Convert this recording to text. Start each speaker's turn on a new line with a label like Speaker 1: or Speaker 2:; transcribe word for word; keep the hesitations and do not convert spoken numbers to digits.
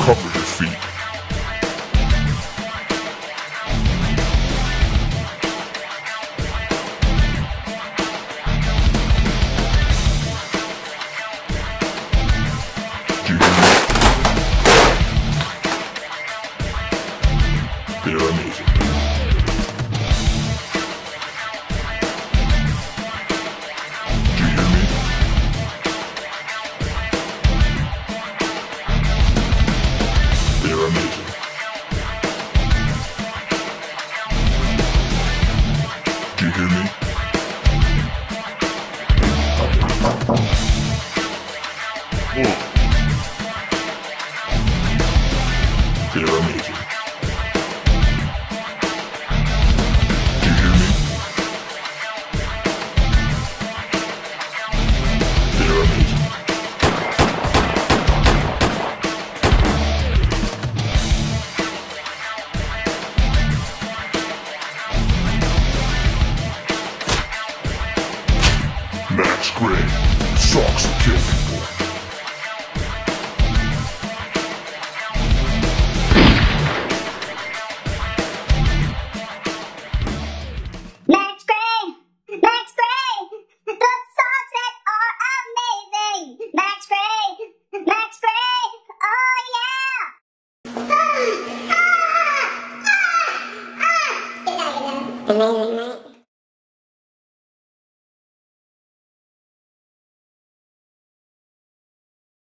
Speaker 1: Cover your feet. Do you hear me? They're amazing. Do you hear me? They're amazing. Do you hear me? Whoa. They're amazing. Do you hear me? They're amazing. Max Gray, socks that kill people.
Speaker 2: Max Gray! Max Gray! The socks that are amazing! Max Gray! Max Gray! Oh yeah! Ah, ah, ah, ah. Good night, good night. Amazing, mate.